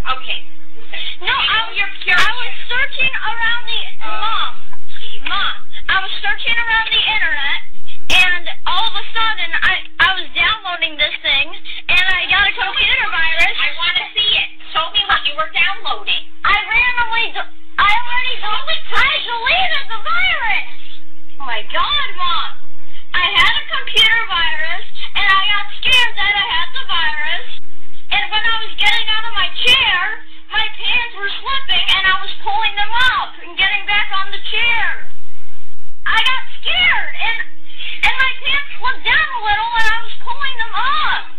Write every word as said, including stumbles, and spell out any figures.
Okay. No, I was, you're I was searching around the, Mom, Mom, I was searching around the internet, and all of a sudden, I, I was downloading this thing, and I got a computer virus. I want to see it. Show me what you were downloading. I randomly, I already, I deleted the virus. Oh my God, Mom. I had a computer virus, and I got scared that I had the virus, and when I was getting out of my chair, my pants were slipping, and I was pulling them up and getting back on the chair. I got scared, and and my pants slipped down a little, and I was pulling them up.